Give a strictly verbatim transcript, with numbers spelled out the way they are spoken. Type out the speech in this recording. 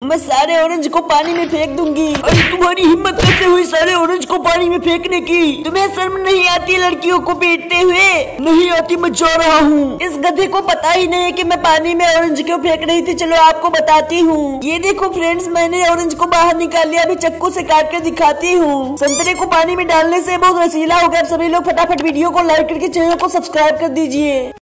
मैं सारे ऑरेंज को पानी में फेंक दूंगी। अरे तुम्हारी हिम्मत कैसे हुई सारे ऑरेंज को पानी में फेंकने की? तुम्हें शर्म नहीं आती लड़कियों को पीटते हुए? नहीं आती, मैं जा रहा हूँ। इस गधे को पता ही नहीं कि मैं पानी में ऑरेंज क्यों फेंक रही थी। चलो आपको बताती हूँ। ये देखो फ्रेंड्स, मैंने ऑरेंज को बाहर निकाल लिया। अभी चक्कू से काट कर दिखाती हूँ। संतरे को पानी में डालने से बहुत रसीला हो गया। सभी लोग फटाफट वीडियो को लाइक करके चैनल को सब्सक्राइब कर दीजिए।